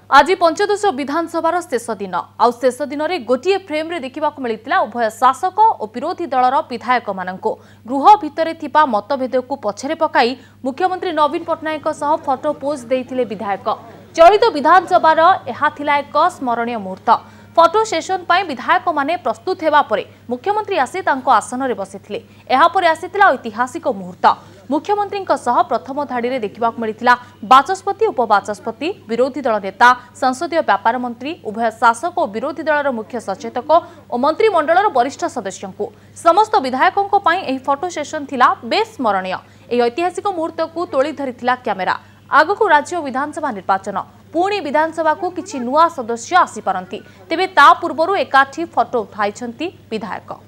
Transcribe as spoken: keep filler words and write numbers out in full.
आज पंचदश विधानसभा शेष दिन आउ शेष दिन में गोटे फ्रेम रे देखा मिलता उभय शासक और विरोधी दलर विधायक मानक गृह भितर थिबा मतभेद को पछरे पकाई मुख्यमंत्री नवीन पट्टनायक सह फोटो पोज देइथिले विधायक। चलित विधानसभा यह एक स्मरणीय मुहूर्त। फोटो सेशन पर विधायक माने प्रस्तुत हेबा परे मुख्यमंत्री आसी तांको आसन रे बसिथिले। एहा परे आसीतिला ऐतिहासिक मुहूर्त। मुख्यमंत्री सह प्रथम धाड़ी रे देखा मिलता बाचस्पति उपबाचस्पति विरोधी दल नेता संसदीय व्यापार मंत्री उभय शासक और विरोधी दलर मुख्य सचेतक और मंत्रिमंडल वरिष्ठ सदस्यों को समस्त विधायकों फोटो सेशन थिला बेस स्मरणीय। यह ऐतिहासिक मुहूर्त को तोली धरिथिला कैमेरा। आगकू राज्य विधानसभा निर्वाचन पुणी विधानसभा को किछि नुआ सदस्य आसी पारंती, तेबे ता पूर्वरु एकाठी फोटो उठाइछंती विधायक।